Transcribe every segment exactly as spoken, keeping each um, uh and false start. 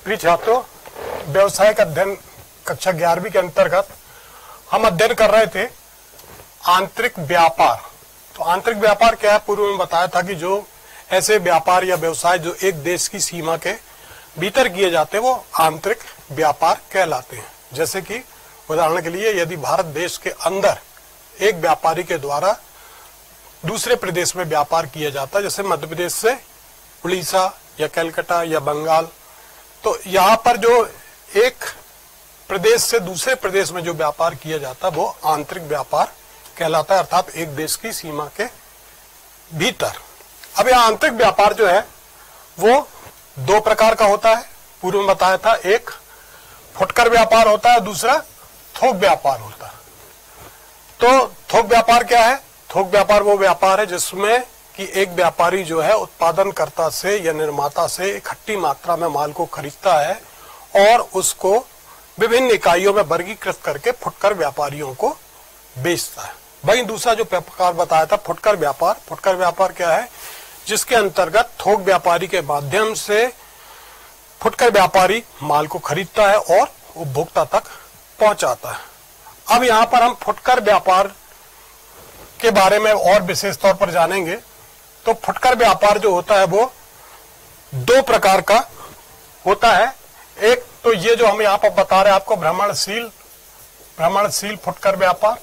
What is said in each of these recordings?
प्रिय छात्रों, व्यवसायिक अध्ययन कक्षा ग्यारहवीं के अंतर्गत हम अध्ययन कर रहे थे आंतरिक व्यापार। तो आंतरिक व्यापार क्या है, पूर्व में बताया था कि जो ऐसे व्यापार या व्यवसाय जो एक देश की सीमा के भीतर किए जाते हैं वो आंतरिक व्यापार कहलाते हैं। जैसे कि उदाहरण के लिए यदि भारत देश के अंदर एक व्यापारी के द्वारा दूसरे प्रदेश में व्यापार किया जाता है, जैसे मध्य प्रदेश से उड़ीसा या कलकत्ता या बंगाल, तो यहाँ पर जो एक प्रदेश से दूसरे प्रदेश में जो व्यापार किया जाता है वो आंतरिक व्यापार कहलाता है, अर्थात एक देश की सीमा के भीतर। अब यह आंतरिक व्यापार जो है वो दो प्रकार का होता है। पूर्व में बताया था, एक फुटकर व्यापार होता है, दूसरा थोक व्यापार होता है। तो थोक व्यापार क्या है? थोक व्यापार वो व्यापार है जिसमें कि एक व्यापारी जो है उत्पादनकर्ता से या निर्माता से इकट्ठी मात्रा में माल को खरीदता है और उसको विभिन्न इकाइयों में वर्गीकृत करके फुटकर व्यापारियों को बेचता है। वहीं दूसरा जो प्रकार बताया था फुटकर व्यापार, फुटकर व्यापार क्या है? जिसके अंतर्गत थोक व्यापारी के माध्यम से फुटकर व्यापारी माल को खरीदता है और उपभोक्ता तक पहुंचाता है। अब यहाँ पर हम फुटकर व्यापार के बारे में और विशेष तौर पर जानेंगे। तो फुटकर व्यापार जो होता है वो दो प्रकार का होता है। एक तो ये जो हम यहाँ पर बता रहे हैं आपको, भ्रमणशील भ्रमणशील फुटकर व्यापार,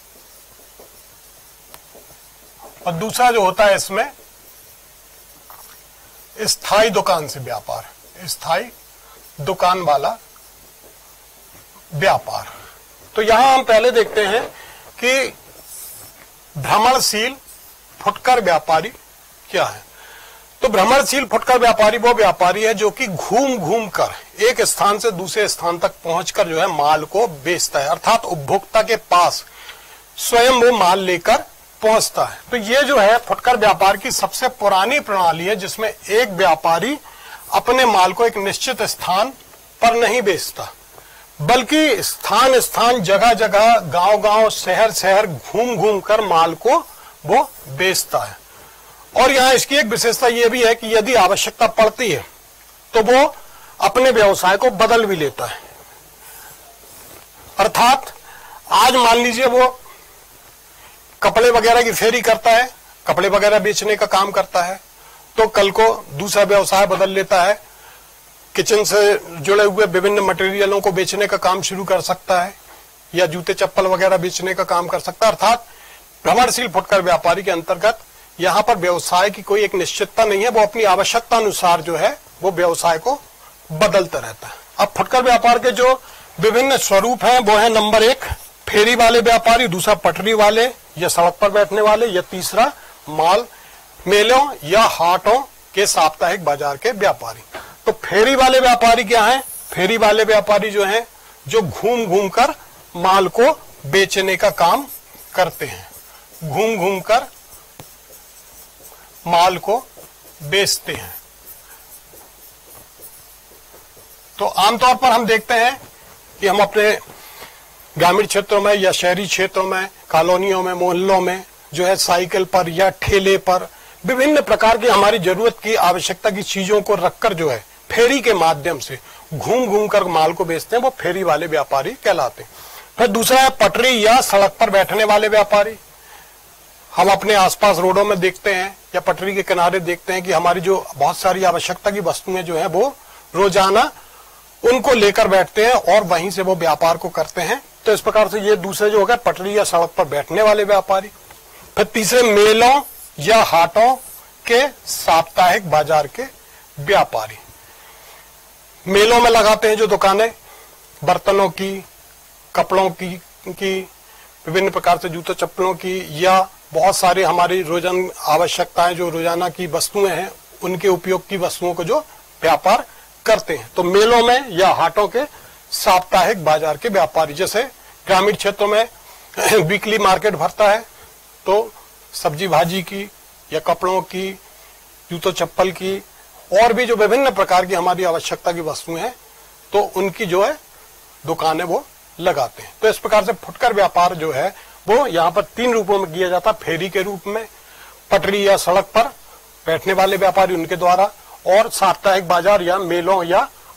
और दूसरा जो होता है इसमें स्थायी दुकान से व्यापार, स्थायी दुकान वाला व्यापार। तो यहां हम पहले देखते हैं कि भ्रमणशील फुटकर व्यापारी क्या है। तो भ्रमणशील फुटकर व्यापारी वो व्यापारी है जो कि घूम घूम कर एक स्थान से दूसरे स्थान तक पहुंचकर जो है माल को बेचता है, अर्थात उपभोक्ता के पास स्वयं वो माल लेकर पहुंचता है। तो ये जो है फुटकर व्यापार की सबसे पुरानी प्रणाली है जिसमें एक व्यापारी अपने माल को एक निश्चित स्थान पर नहीं बेचता, बल्कि स्थान स्थान जगह जगह गांव गांव शहर शहर घूम घूम कर माल को वो बेचता है। और यहाँ इसकी एक विशेषता ये भी है कि यदि आवश्यकता पड़ती है तो वो अपने व्यवसाय को बदल भी लेता है। अर्थात आज मान लीजिए वो कपड़े वगैरह की फेरी करता है, कपड़े वगैरह बेचने का काम करता है, तो कल को दूसरा व्यवसाय बदल लेता है, किचन से जुड़े हुए विभिन्न मटेरियलों को बेचने का काम शुरू कर सकता है या जूते चप्पल वगैरह बेचने का काम कर सकता है। अर्थात भ्रमणशील फुटकर व्यापारी के अंतर्गत यहाँ पर व्यवसाय की कोई एक निश्चितता नहीं है, वो अपनी आवश्यकता अनुसार जो है वो व्यवसाय को बदलता रहता है। अब फुटकर व्यापार के जो विभिन्न स्वरूप हैं वो है, नंबर एक फेरी वाले व्यापारी, दूसरा पटरी वाले या सड़क पर बैठने वाले, या तीसरा माल मेलों या हाटों के साप्ताहिक बाजार के व्यापारी। तो फेरी वाले व्यापारी क्या है? फेरी वाले व्यापारी जो हैं जो घूम घूम कर माल को बेचने का काम करते हैं, घूम घूम कर माल को बेचते हैं। तो आमतौर पर हम देखते हैं कि हम अपने ग्रामीण क्षेत्रों में या शहरी क्षेत्रों में, कॉलोनियों में, मोहल्लों में जो है साइकिल पर या ठेले पर विभिन्न प्रकार की हमारी जरूरत की आवश्यकता की चीजों को रखकर जो है फेरी के माध्यम से घूम घूम कर माल को बेचते हैं, वो फेरी वाले व्यापारी कहलाते हैं। फिर दूसरा है पटरी या सड़क पर बैठने वाले व्यापारी। हम अपने आसपास रोडों में देखते हैं या पटरी के किनारे देखते हैं कि हमारी जो बहुत सारी आवश्यकता की वस्तुएं जो है वो रोजाना उनको लेकर बैठते हैं और वहीं से वो व्यापार को करते हैं। तो इस प्रकार से ये दूसरे जो होगा पटरी या सड़क पर बैठने वाले व्यापारी। फिर तीसरे मेलों या हाटों के साप्ताहिक बाजार के व्यापारी। मेलों में लगाते हैं जो दुकानें बर्तनों की, कपड़ों की, की विभिन्न प्रकार से जूते चप्पलों की, या बहुत सारी हमारी रोजाना आवश्यकताएं जो रोजाना की वस्तुएं हैं उनके उपयोग की वस्तुओं को जो व्यापार करते हैं। तो मेलों में या हाटों के साप्ताहिक बाजार के व्यापारी, जैसे ग्रामीण क्षेत्रों में वीकली मार्केट भरता है तो सब्जी भाजी की या कपड़ों की, जूतों चप्पल की और भी जो विभिन्न प्रकार की हमारी आवश्यकता की वस्तुएं हैं तो उनकी जो है दुकानें वो लगाते हैं। तो इस प्रकार से फुटकर व्यापार जो है वो यहाँ पर तीन रूपों में किया जाता है, फेरी के रूप में, पटरी या सड़क पर बैठने वाले व्यापारी उनके द्वारा, और साप्ताहिक बाजार या मेलों या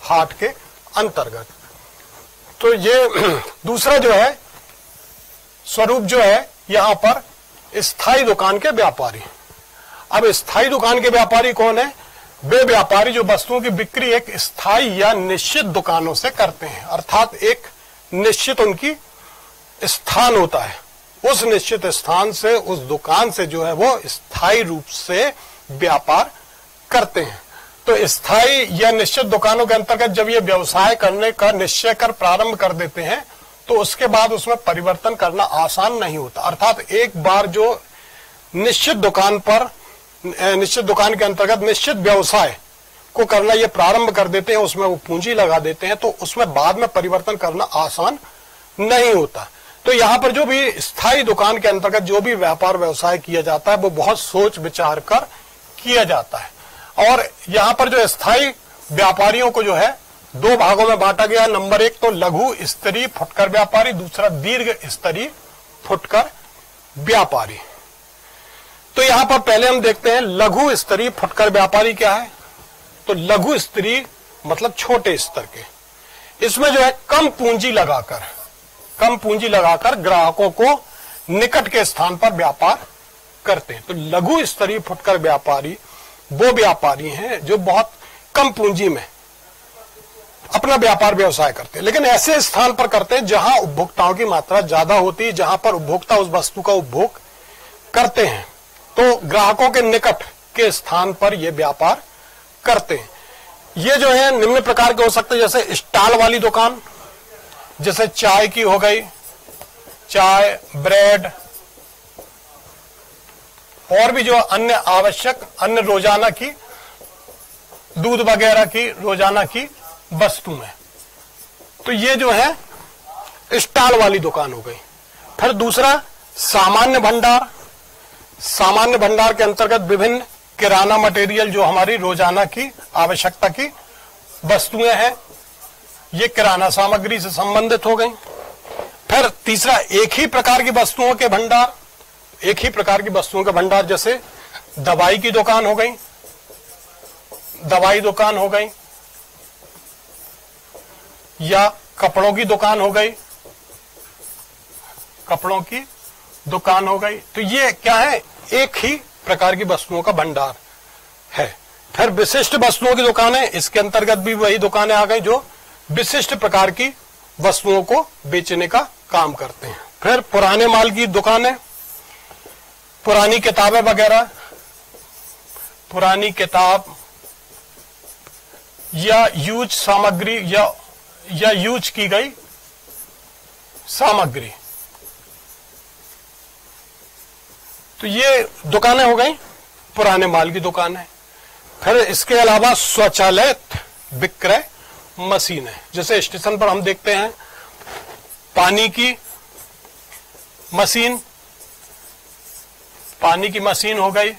हाट के अंतर्गत। तो ये दूसरा जो है स्वरूप जो है यहां पर स्थायी दुकान के व्यापारी। अब स्थायी दुकान के व्यापारी कौन है? वे व्यापारी जो वस्तुओं की बिक्री एक स्थायी या निश्चित दुकानों से करते हैं, अर्थात एक निश्चित उनकी स्थान होता है, उस निश्चित स्थान से उस दुकान से जो है वो स्थायी रूप से व्यापार करते हैं। तो स्थायी या निश्चित दुकानों के अंतर्गत जब ये व्यवसाय करने का निश्चय कर प्रारंभ कर देते हैं तो उसके बाद उसमें परिवर्तन करना आसान नहीं होता, अर्थात एक बार जो निश्चित दुकान पर निश्चित दुकान के अंतर्गत निश्चित व्यवसाय को करना ये प्रारंभ कर देते हैं, उसमें वो पूंजी लगा देते हैं, तो उसमें बाद में परिवर्तन करना आसान नहीं होता। तो यहाँ पर जो भी स्थायी दुकान के अंतर्गत जो भी व्यापार व्यवसाय किया जाता है वो बहुत सोच विचार कर किया जाता है। और यहाँ पर जो स्थायी व्यापारियों को जो है दो भागों में बांटा गया। नंबर एक तो लघु स्तरीय फुटकर व्यापारी, दूसरा दीर्घ स्तरीय फुटकर व्यापारी। तो यहां पर पहले हम देखते हैं लघु स्तरीय फुटकर व्यापारी क्या है। तो लघु स्तरीय मतलब छोटे स्तर के, इसमें जो है कम पूंजी लगाकर कम पूंजी लगाकर ग्राहकों को निकट के स्थान पर व्यापार करते हैं। तो लघु स्तरीय फुटकर व्यापारी वो व्यापारी हैं जो बहुत कम पूंजी में अपना व्यापार व्यवसाय करते हैं, लेकिन ऐसे स्थान पर करते हैं जहां उपभोक्ताओं की मात्रा ज्यादा होती है, जहां पर उपभोक्ता उस वस्तु का उपभोग करते हैं। तो ग्राहकों के निकट के स्थान पर ये व्यापार करते हैं। ये जो है निम्न प्रकार के हो सकते हैं, जैसे स्टॉल वाली दुकान, जैसे चाय की हो गई, चाय, ब्रेड और भी जो अन्य आवश्यक अन्य रोजाना की दूध वगैरह की रोजाना की वस्तुएं। तो ये जो है स्टॉल वाली दुकान हो गई। फिर दूसरा सामान्य भंडार। सामान्य भंडार के अंतर्गत विभिन्न किराना मटेरियल जो हमारी रोजाना की आवश्यकता की वस्तुएं हैं, ये किराना सामग्री से संबंधित हो गई। फिर तीसरा एक ही प्रकार की वस्तुओं के भंडार, एक ही प्रकार की वस्तुओं के भंडार, जैसे दवाई की दुकान हो गई, दवाई दुकान हो गई, या कपड़ों की दुकान हो गई, कपड़ों की दुकान हो गई। तो ये क्या है? एक ही प्रकार की वस्तुओं का भंडार है। फिर विशिष्ट वस्तुओं की दुकानें, इसके अंतर्गत भी वही दुकानें आ गई जो विशिष्ट प्रकार की वस्तुओं को बेचने का काम करते हैं। फिर पुराने माल की दुकानें, पुरानी किताबें वगैरह, पुरानी किताब या यूज सामग्री या या यूज की गई सामग्री, तो ये दुकानें हो गई पुराने माल की दुकानें। फिर इसके अलावा स्वचालित विक्रय मशीनें, जैसे स्टेशन पर हम देखते हैं पानी की मशीन, पानी की मशीन हो गई,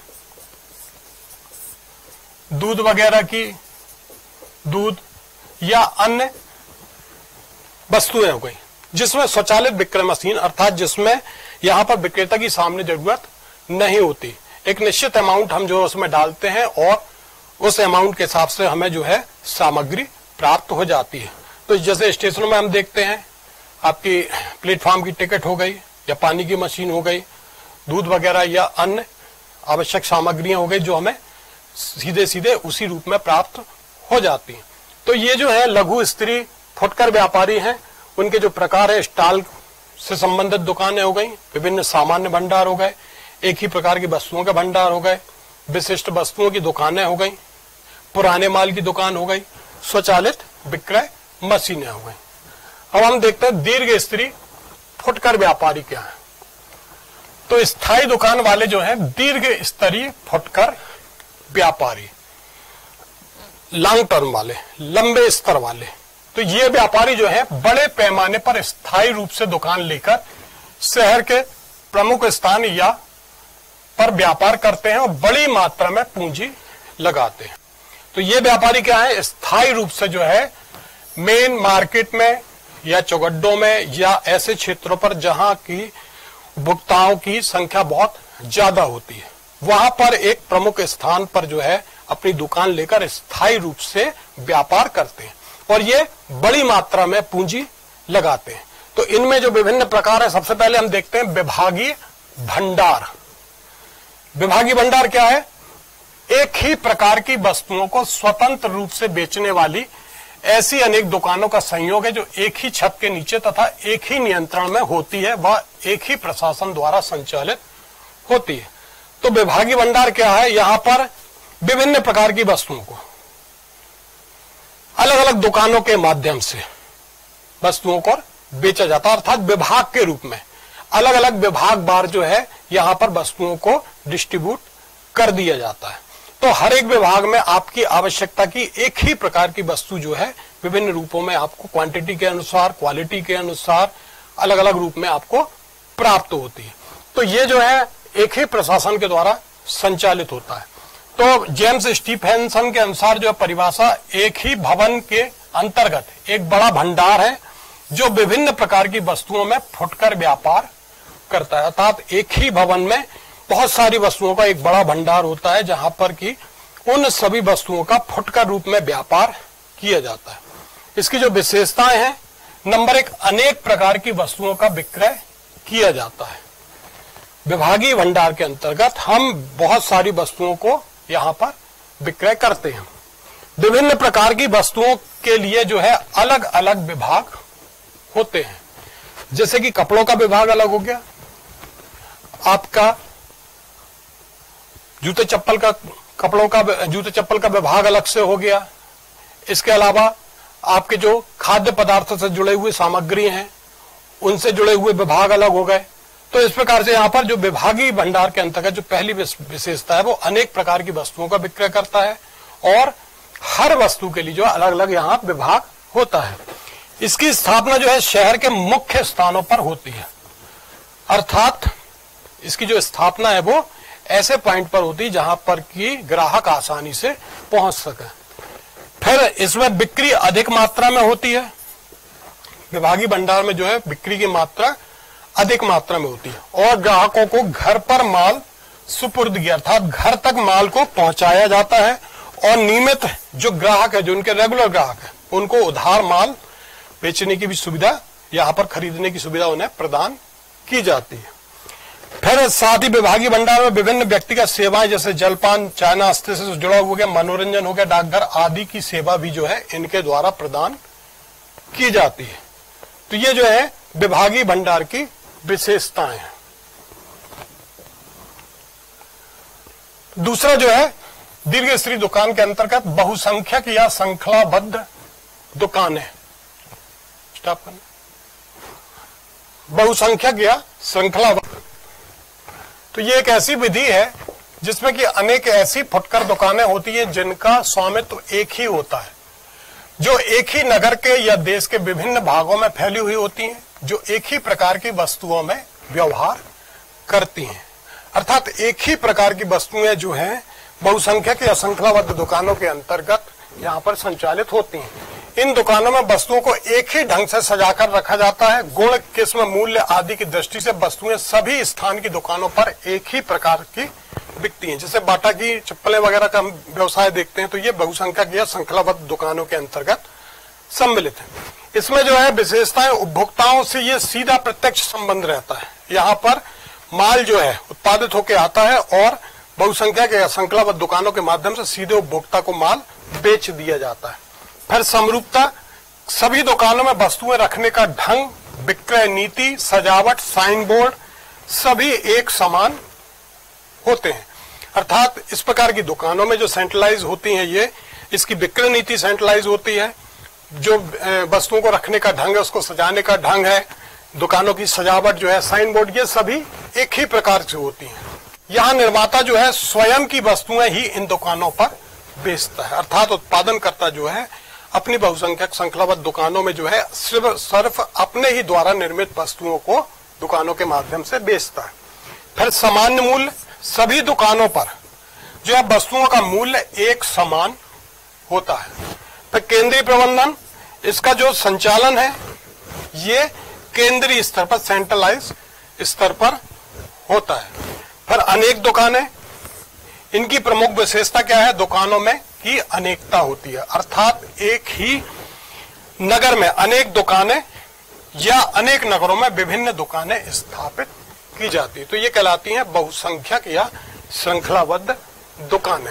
दूध वगैरह की दूध या अन्य वस्तुएं हो गई, जिसमें स्वचालित विक्रय मशीन, अर्थात जिसमें यहां पर विक्रेता की सामने जरूरत नहीं होती। एक निश्चित अमाउंट हम जो उसमें डालते हैं और उस अमाउंट के हिसाब से हमें जो है सामग्री प्राप्त हो जाती है। तो जैसे स्टेशनों में हम देखते हैं आपकी प्लेटफॉर्म की टिकट हो गई या पानी की मशीन हो गई, दूध वगैरह या अन्य आवश्यक सामग्रियां हो गई जो हमें सीधे सीधे उसी रूप में प्राप्त हो जाती हैं। तो ये जो है लघु स्तरीय फुटकर व्यापारी हैं, उनके जो प्रकार है स्टॉल से संबंधित दुकानें हो गई, विभिन्न सामान्य भंडार हो गए, एक ही प्रकार की वस्तुओं के भंडार हो गए, विशिष्ट वस्तुओं की दुकानें हो गई, पुराने माल की दुकान हो गई, स्वचालित विक्रय मशीनें हो गई। अब हम देखते हैं दीर्घ स्तरीय फुटकर व्यापारी क्या है। तो स्थायी दुकान वाले जो है दीर्घ स्तरीय फुटकर व्यापारी, लॉन्ग टर्म वाले, लंबे स्तर वाले। तो ये व्यापारी जो है बड़े पैमाने पर स्थायी रूप से दुकान लेकर शहर के प्रमुख स्थान या पर व्यापार करते हैं और बड़ी मात्रा में पूंजी लगाते हैं। तो ये व्यापारी क्या है? स्थायी रूप से जो है मेन मार्केट में या चौगड्डों में या ऐसे क्षेत्रों पर जहां की उपभोक्ताओं की संख्या बहुत ज्यादा होती है, वहां पर एक प्रमुख स्थान पर जो है अपनी दुकान लेकर स्थायी रूप से व्यापार करते हैं। और ये बड़ी मात्रा में पूंजी लगाते हैं। तो इनमें जो विभिन्न प्रकार है, सबसे पहले हम देखते हैं विभागीय भंडार। विभागीय भंडार क्या है? एक ही प्रकार की वस्तुओं को स्वतंत्र रूप से बेचने वाली ऐसी अनेक दुकानों का संयोग है जो एक ही छत के नीचे तथा एक ही नियंत्रण में होती है, वह एक ही प्रशासन द्वारा संचालित होती है। तो विभागीय भंडार क्या है? यहां पर विभिन्न प्रकार की वस्तुओं को अलग अलग दुकानों के माध्यम से वस्तुओं को बेचा जाता है, अर्थात विभाग के रूप में अलग अलग विभाग बार जो है यहां पर वस्तुओं को डिस्ट्रीब्यूट कर दिया जाता है। तो हर एक विभाग में आपकी आवश्यकता की एक ही प्रकार की वस्तु जो है विभिन्न रूपों में आपको क्वांटिटी के अनुसार, क्वालिटी के अनुसार अलग अलग रूप में आपको प्राप्त होती है। तो ये जो है एक ही प्रशासन के द्वारा संचालित होता है। तो जेम्स स्टीफेंसन के अनुसार जो परिभाषा, एक ही भवन के अंतर्गत एक बड़ा भंडार है जो विभिन्न प्रकार की वस्तुओं में फुटकर व्यापार करता है, अर्थात एक ही भवन में बहुत सारी वस्तुओं का एक बड़ा भंडार होता है जहां पर कि उन सभी वस्तुओं का फुटकर रूप में व्यापार किया जाता है। इसकी जो विशेषताएं हैं, नंबर एक, अनेक प्रकार की वस्तुओं का विक्रय किया जाता है। विभागीय भंडार के अंतर्गत हम बहुत सारी वस्तुओं को यहां पर विक्रय करते हैं। विभिन्न प्रकार की वस्तुओं के लिए जो है अलग अलग विभाग होते हैं, जैसे कि कपड़ों का विभाग अलग हो गया, आपका जूते चप्पल का कपड़ों का जूते चप्पल का विभाग अलग से हो गया। इसके अलावा आपके जो खाद्य पदार्थों से जुड़े हुए सामग्री हैं उनसे जुड़े हुए विभाग अलग हो गए। तो इस प्रकार से यहाँ पर जो विभागीय भंडार के अंतर्गत जो पहली विशेषता है वो अनेक प्रकार की वस्तुओं का विक्रय करता है और हर वस्तु के लिए जो अलग अलग यहाँ विभाग होता है। इसकी स्थापना जो है शहर के मुख्य स्थानों पर होती है, अर्थात इसकी जो स्थापना है वो ऐसे पॉइंट पर होती है जहां पर कि ग्राहक आसानी से पहुंच सके। फिर इसमें बिक्री अधिक मात्रा में होती है। विभागीय भंडार में जो है बिक्री की मात्रा अधिक मात्रा में होती है और ग्राहकों को घर पर माल सुपुर्दगी अर्थात घर तक माल को पहुंचाया जाता है और नियमित जो ग्राहक है, जो उनके रेगुलर ग्राहक है, उनको उधार माल बेचने की भी सुविधा, यहाँ पर खरीदने की सुविधा उन्हें प्रदान की जाती है। फिर साथ ही विभागीय भंडार में विभिन्न व्यक्तिगत सेवाएं जैसे जलपान, चाय नाश्ते से जुड़ा हो गया, मनोरंजन हो गया, डाकघर आदि की सेवा भी जो है इनके द्वारा प्रदान की जाती है। तो ये जो है विभागीय भंडार की विशेषताएं हैं। दूसरा जो है दीर्घ स्तरीय दुकान के अंतर्गत बहुसंख्यक या श्रृंखलाबद्ध दुकानें। स्टॉप करना। बहुसंख्यक या श्रृंखलाबद्ध, तो ये एक ऐसी विधि है जिसमें कि अनेक ऐसी फुटकर दुकानें होती हैं जिनका स्वामित्व एक ही होता है, जो एक ही नगर के या देश के विभिन्न भागों में फैली हुई होती हैं, जो एक ही प्रकार की वस्तुओं में व्यवहार करती हैं। अर्थात एक ही प्रकार की वस्तुएं जो हैं बहुसंख्यक या श्रृंखलाबद्ध दुकानों के अंतर्गत यहाँ पर संचालित होती हैं। इन दुकानों में वस्तुओं को एक ही ढंग से सजाकर रखा जाता है। गुण, किस्म, मूल्य आदि की दृष्टि से वस्तुएं सभी स्थान की दुकानों पर एक ही प्रकार की बिकती हैं। जैसे बाटा की चप्पलें वगैरह का व्यवसाय देखते हैं तो ये बहुसंख्यक या श्रृंखलाबद्ध दुकानों के अंतर्गत सम्मिलित है। इसमें जो है विशेषताएं, उपभोक्ताओं से ये सीधा प्रत्यक्ष संबंध रहता है। यहाँ पर माल जो है उत्पादित होकर आता है और बहुसंख्यक या श्रृंखलाबद्ध दुकानों के माध्यम से सीधे उपभोक्ता को माल बेच दिया जाता है। फिर समरूपता, सभी दुकानों में वस्तुएं रखने का ढंग, विक्रय नीति, सजावट, साइन बोर्ड सभी एक समान होते हैं। अर्थात इस प्रकार की दुकानों में जो सेंट्रलाइज होती हैं, ये इसकी विक्रय नीति सेंट्रलाइज होती है, जो वस्तुओं को रखने का ढंग है, उसको सजाने का ढंग है, दुकानों की सजावट जो है, साइन बोर्ड, ये सभी एक ही प्रकार से होती हैं। यहाँ निर्माता जो है स्वयं की वस्तुएं ही इन दुकानों पर बेचता है, अर्थात उत्पादनकर्ता जो है अपनी बहुसंख्यक श्रृंखलाबद्ध दुकानों में जो है सिर्फ सिर्फ अपने ही द्वारा निर्मित वस्तुओं को दुकानों के माध्यम से बेचता है। फिर सामान्य मूल्य, सभी दुकानों पर जो है वस्तुओं का मूल्य एक समान होता है। फिर केंद्रीय प्रबंधन, इसका जो संचालन है ये केंद्रीय स्तर पर, सेंट्रलाइज स्तर पर होता है। फिर अनेक दुकानें, इनकी प्रमुख विशेषता क्या है? दुकानों में की अनेकता होती है, अर्थात एक ही नगर में अनेक दुकानें या अनेक नगरों में विभिन्न दुकानें स्थापित की जाती है, तो ये कहलाती हैं बहुसंख्यक या श्रृंखलाबद्ध दुकानें।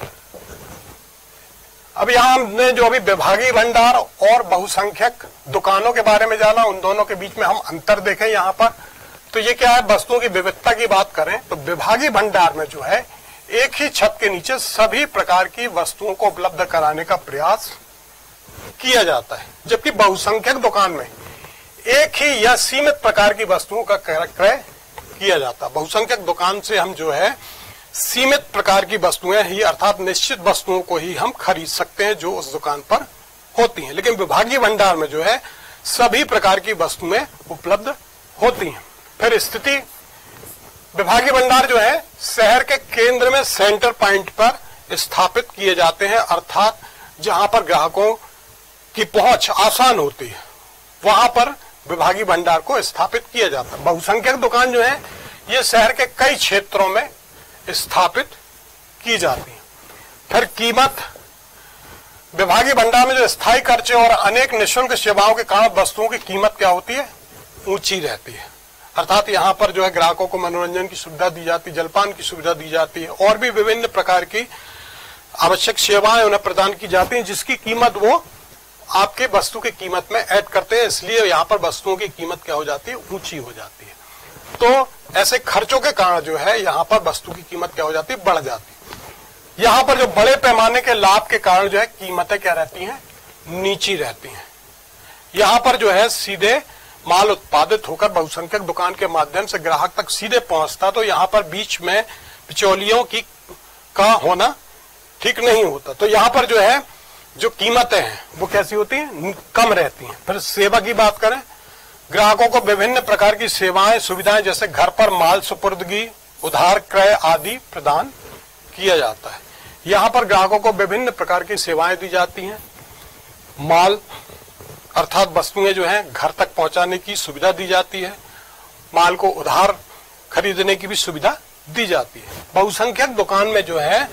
अब यहां हमने जो अभी विभागीय भंडार और बहुसंख्यक दुकानों के बारे में जाना, उन दोनों के बीच में हम अंतर देखें यहां पर, तो ये क्या है, वस्तुओं की विविधता की बात करें तो विभागीय भंडार में जो है एक ही छत के नीचे सभी प्रकार की वस्तुओं को उपलब्ध कराने का प्रयास किया जाता है, जबकि बहुसंख्यक दुकान में एक ही या सीमित प्रकार की वस्तुओं का क्रय किया जाता है। बहुसंख्यक दुकान से हम जो है सीमित प्रकार की वस्तुएं ही, अर्थात निश्चित वस्तुओं को ही हम खरीद सकते हैं जो उस दुकान पर होती हैं, लेकिन विभागीय भंडार में जो है सभी प्रकार की वस्तुएं उपलब्ध होती हैं। फिर स्थिति, विभागीय भंडार जो है शहर के केंद्र में सेंटर पॉइंट पर स्थापित किए जाते हैं, अर्थात जहां पर ग्राहकों की पहुंच आसान होती है वहां पर विभागीय भंडार को स्थापित किया जाता है। बहुसंख्यक दुकान जो है ये शहर के कई क्षेत्रों में स्थापित की जाती है। फिर कीमत, विभागीय भंडार में जो स्थायी खर्चे और अनेक निःशुल्क सेवाओं के कारण वस्तुओं की कीमत क्या होती है, ऊंची रहती है, अर्थात यहाँ पर जो है ग्राहकों को मनोरंजन की सुविधा दी जाती है, जलपान की सुविधा दी जाती है और भी विभिन्न प्रकार की आवश्यक सेवाएं उन्हें प्रदान की जाती हैं, जिसकी कीमत वो आपके वस्तु की कीमत में ऐड करते हैं, इसलिए यहाँ पर वस्तुओं की कीमत क्या हो जाती है, ऊंची हो जाती है। तो ऐसे खर्चों के कारण जो है यहाँ पर वस्तु की कीमत क्या हो जाती है, बढ़ जाती है। यहाँ पर जो बड़े पैमाने के लाभ के कारण जो है कीमतें क्या रहती हैं, नीची रहती हैं। यहाँ पर जो है सीधे माल उत्पादित होकर बहुसंख्यक दुकान के माध्यम से ग्राहक तक सीधे पहुंचता, तो यहाँ पर बीच में बिचौलियों की का होना ठीक नहीं होता, तो यहाँ पर जो है जो कीमतें हैं वो कैसी होती हैं, कम रहती हैं। फिर सेवा की बात करें, ग्राहकों को विभिन्न प्रकार की सेवाएं सुविधाएं जैसे घर पर माल सुपुर्दगी, उधार क्रय आदि प्रदान किया जाता है। यहाँ पर ग्राहकों को विभिन्न प्रकार की सेवाएं दी जाती हैं, माल अर्थात वस्तुएं जो हैं घर तक पहुंचाने की सुविधा दी जाती है, माल को उधार खरीदने की भी सुविधा दी जाती है। बहुसंख्यक दुकान में जो है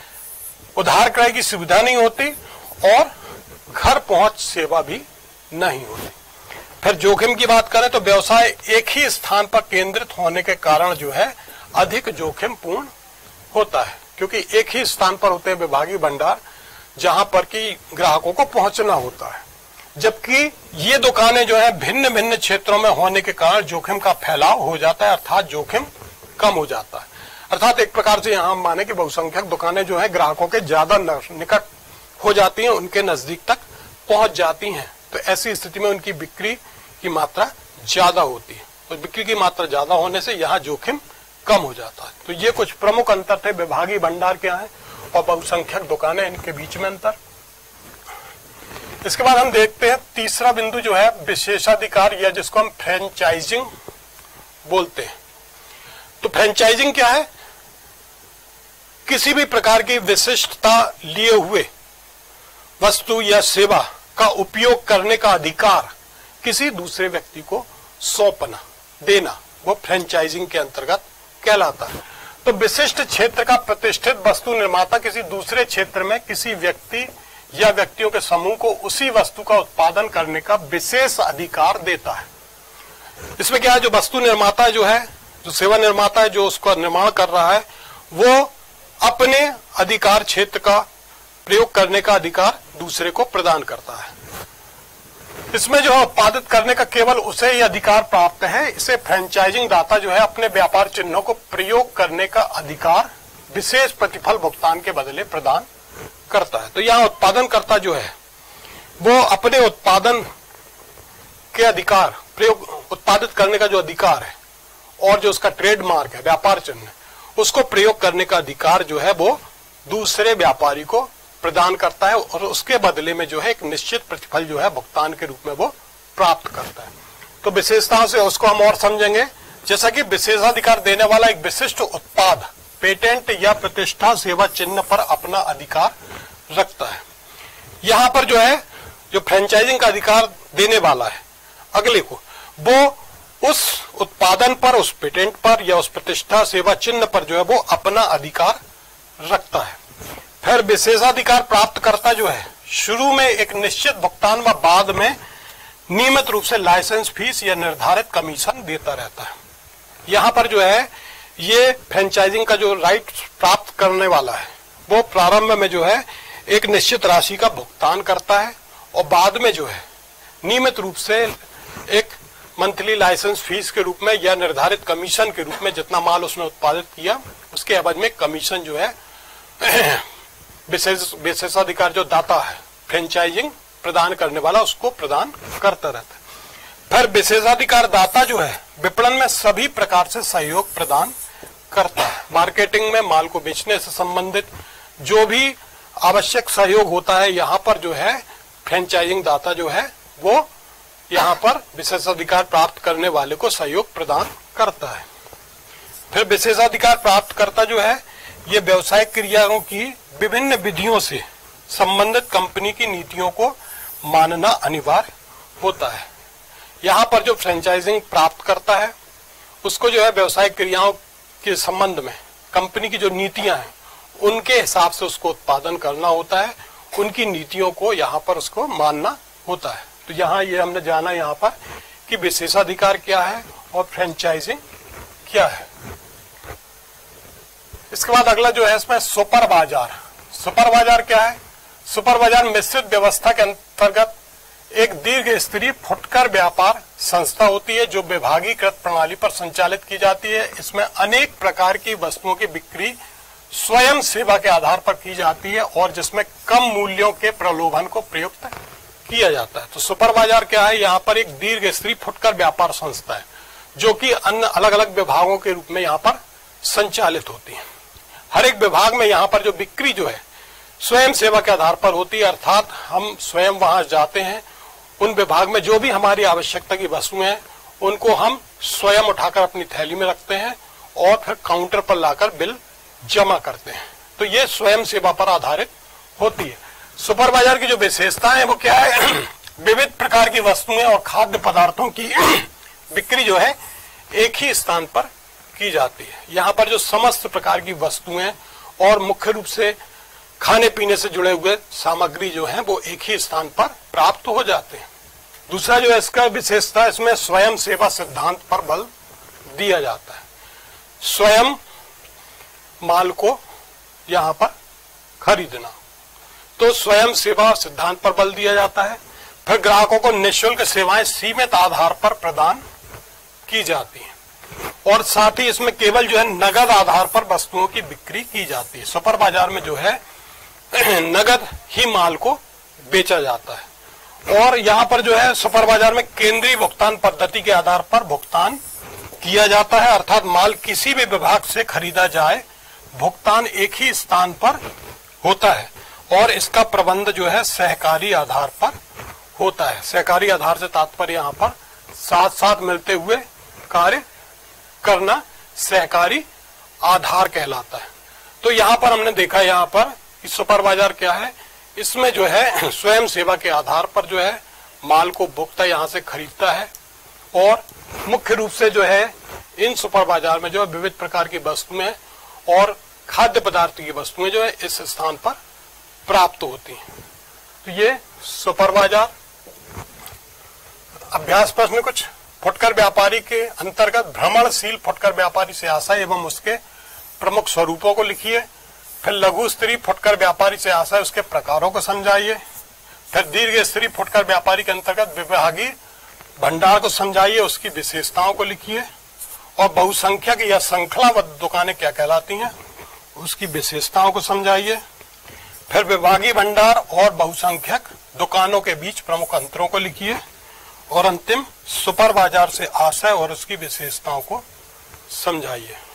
उधार क्रय की सुविधा नहीं होती और घर पहुंच सेवा भी नहीं होती। फिर जोखिम की बात करें तो व्यवसाय एक ही स्थान पर केंद्रित होने के कारण जो है अधिक जोखिम पूर्ण होता है, क्योंकि एक ही स्थान पर होते हैं विभागीय भंडार जहां पर कि ग्राहकों को पहुंचना होता है, जबकि ये दुकानें जो है भिन्न भिन्न क्षेत्रों में होने के कारण जोखिम का फैलाव हो जाता है, अर्थात जोखिम कम हो जाता है। अर्थात एक प्रकार से यहाँ हम माने कि बहुसंख्यक दुकानें जो है ग्राहकों के ज्यादा निकट हो जाती हैं, उनके नजदीक तक पहुंच जाती हैं, तो ऐसी स्थिति में उनकी बिक्री की मात्रा ज्यादा होती है, तो बिक्री की मात्रा ज्यादा होने से यहाँ जोखिम कम हो जाता है। तो ये कुछ प्रमुख अंतर थे, विभागीय भंडार क्या है और बहुसंख्यक दुकानें, इनके बीच में अंतर। इसके बाद हम देखते हैं तीसरा बिंदु जो है विशेषाधिकार, या जिसको हम फ्रेंचाइजिंग बोलते हैं। तो फ्रेंचाइजिंग क्या है, किसी भी प्रकार की विशिष्टता लिए हुए वस्तु या सेवा का उपयोग करने का अधिकार किसी दूसरे व्यक्ति को सौंपना, देना, वो फ्रेंचाइजिंग के अंतर्गत कहलाता है। तो विशिष्ट क्षेत्र का प्रतिष्ठित वस्तु निर्माता किसी दूसरे क्षेत्र में किसी व्यक्ति या व्यक्तियों के समूह को उसी वस्तु का उत्पादन करने का विशेष अधिकार देता है। इसमें क्या है, जो वस्तु निर्माता जो है, जो सेवा निर्माता है, जो उसका निर्माण कर रहा है, वो अपने अधिकार क्षेत्र का प्रयोग करने का अधिकार दूसरे को प्रदान करता है। इसमें जो है उत्पादित करने का केवल उसे ही अधिकार प्राप्त है। इसे फ्रेंचाइजिंग दाता जो है अपने व्यापार चिन्हों को प्रयोग करने का अधिकार विशेष प्रतिफल भुगतान के बदले प्रदान करता है। तो यहाँ उत्पादन करता जो है वो अपने उत्पादन के अधिकार, प्रयोग उत्पादित करने का जो अधिकार है और जो उसका ट्रेडमार्क है, व्यापार चिन्ह, उसको प्रयोग करने का अधिकार जो है वो दूसरे व्यापारी को प्रदान करता है और उसके बदले में जो है एक निश्चित प्रतिफल जो है भुगतान के रूप में वो प्राप्त करता है। तो विशेषताओं से उसको हम और समझेंगे, जैसा कि विशेषाधिकार देने वाला एक विशिष्ट उत्पाद, पेटेंट या प्रतिष्ठा सेवा चिन्ह पर अपना अधिकार रखता है। यहाँ पर जो है जो फ्रेंचाइजिंग का अधिकार देने वाला है अगले को, वो उस उत्पादन पर, उस पेटेंट पर या उस प्रतिष्ठा सेवा चिन्ह पर जो है वो अपना अधिकार रखता है। फिर विशेषाधिकार प्राप्त करता जो है शुरू में एक निश्चित भुगतान व बाद में नियमित रूप से लाइसेंस फीस या निर्धारित कमीशन देता रहता है। यहाँ पर जो है ये फ्रेंचाइजिंग का जो राइट प्राप्त करने वाला है वो प्रारंभ में जो है एक निश्चित राशि का भुगतान करता है और बाद में जो है नियमित रूप से एक मंथली लाइसेंस फीस के रूप में या निर्धारित कमीशन के रूप में जितना माल उसने उत्पादित किया उसके एवज में कमीशन जो है विशेष विशेषाधिकार जो दाता है फ्रेंचाइजिंग प्रदान करने वाला उसको प्रदान करता रहता है। फिर विशेषाधिकार दाता जो है विपणन में सभी प्रकार से सहयोग प्रदान करता है। मार्केटिंग में माल को बेचने से संबंधित जो भी आवश्यक सहयोग होता है यहाँ पर जो है फ्रेंचाइजिंग दाता जो है वो यहाँ पर विशेषाधिकार प्राप्त करने वाले को सहयोग प्रदान करता है। फिर विशेषाधिकार प्राप्त करता जो है ये व्यवसायिक क्रियाओं की विभिन्न विधियों से संबंधित कंपनी की नीतियों को मानना अनिवार्य होता है। यहाँ पर जो फ्रेंचाइजिंग प्राप्त करता है उसको जो है व्यवसायिक क्रियाओं के संबंध में कंपनी की जो नीतियां हैं उनके हिसाब से उसको उत्पादन करना होता है, उनकी नीतियों को यहाँ पर उसको मानना होता है। तो यहाँ ये हमने जाना यहाँ पर कि विशेषाधिकार क्या है और फ्रेंचाइजिंग क्या है। इसके बाद अगला जो है इसमें सुपर बाजार। सुपर बाजार क्या है? सुपर बाजार मिश्रित व्यवस्था के अंतर्गत एक दीर्घ स्तरीय फुटकर व्यापार संस्था होती है जो विभागीकृत प्रणाली पर संचालित की जाती है। इसमें अनेक प्रकार की वस्तुओं की बिक्री स्वयं सेवा के आधार पर की जाती है और जिसमें कम मूल्यों के प्रलोभन को प्रयुक्त किया जाता है। तो सुपर बाजार क्या है? यहाँ पर एक दीर्घ स्तरीय फुटकर व्यापार संस्था है जो कि अन्य अलग अलग विभागों के रूप में यहाँ पर संचालित होती है। हर एक विभाग में यहाँ पर जो बिक्री जो है स्वयं सेवा के आधार पर होती है, अर्थात हम स्वयं वहां जाते हैं, उन विभाग में जो भी हमारी आवश्यकता की वस्तुएं हैं उनको हम स्वयं उठाकर अपनी थैली में रखते हैं और फिर काउंटर पर लाकर बिल जमा करते हैं। तो ये स्वयं सेवा पर आधारित होती है। सुपर बाजार की जो विशेषताएं हैं वो क्या है? विविध प्रकार की वस्तुएं और खाद्य पदार्थों की बिक्री जो है एक ही स्थान पर की जाती है। यहाँ पर जो समस्त प्रकार की वस्तुएं और मुख्य रूप से खाने पीने से जुड़े हुए सामग्री जो है वो एक ही स्थान पर प्राप्त हो जाते हैं। दूसरा जो है इसका विशेषता, इसमें स्वयं सेवा सिद्धांत पर बल दिया जाता है। स्वयं माल को यहाँ पर खरीदना, तो स्वयं सेवा सिद्धांत पर बल दिया जाता है। फिर ग्राहकों को निःशुल्क सेवाएं सीमित आधार पर प्रदान की जाती हैं और साथ ही इसमें केवल जो है नगद आधार पर वस्तुओं की बिक्री की जाती है। सुपर बाजार में जो है नगद ही माल को बेचा जाता है और यहाँ पर जो है सुपर बाजार में केंद्रीय भुगतान पद्धति के आधार पर भुगतान किया जाता है, अर्थात माल किसी भी विभाग से खरीदा जाए भुगतान एक ही स्थान पर होता है और इसका प्रबंध जो है सहकारी आधार पर होता है। सहकारी आधार से तात्पर्य यहाँ पर साथ साथ मिलते हुए कार्य करना सहकारी आधार कहलाता है। तो यहाँ पर हमने देखा यहाँ पर कि सुपर बाजार क्या है, इसमें जो है स्वयं सेवा के आधार पर जो है माल को उपभोक्ता यहाँ से खरीदता है और मुख्य रूप से जो है इन सुपर बाजार में जो है विविध प्रकार की वस्तुएं और खाद्य पदार्थ की वस्तुएं जो है इस स्थान पर प्राप्त होती हैं। तो ये सुपर बाजार। अभ्यास प्रश्न कुछ। फुटकर व्यापारी के अंतर्गत भ्रमणशील फुटकर व्यापारी से आशय एवं उसके प्रमुख स्वरूपों को लिखिए। फिर लघु स्तरीय फुटकर व्यापारी से आशय उसके प्रकारों को समझाइए। फिर दीर्घ स्तरीय फुटकर व्यापारी के अंतर्गत विभागीय भंडार को समझाइए, उसकी विशेषताओं को लिखिए और बहुसंख्यक या श्रृंखलाबद्ध दुकानें क्या कहलाती हैं उसकी विशेषताओं को समझाइए। फिर विभागीय भंडार और बहुसंख्यक दुकानों के बीच प्रमुख अंतरों को लिखिए और अंतिम सुपर बाजार से आशय और उसकी विशेषताओं को समझाइए।